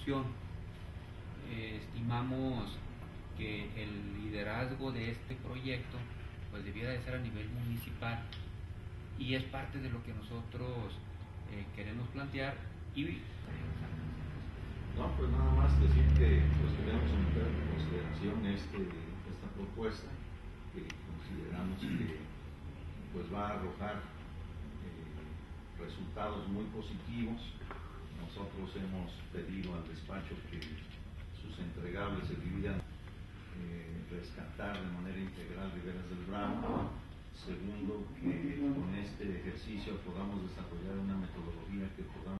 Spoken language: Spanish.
institución. Estimamos que el liderazgo de este proyecto pues debiera de ser a nivel municipal, y es parte de lo que nosotros queremos plantear. No, pues nada más decir que pues queremos someter a consideración esta propuesta, que consideramos que pues va a arrojar resultados muy positivos. Nosotros hemos pedido al despacho que sus entregables se dividan, rescatar de manera integral Riberas del Bravo. Segundo, que con este ejercicio podamos desarrollar una metodología que podamos